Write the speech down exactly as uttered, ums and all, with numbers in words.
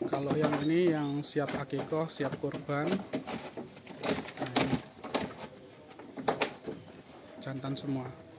Kalau yang ini yang siap akikoh, siap kurban. Nah, ini jantan semua.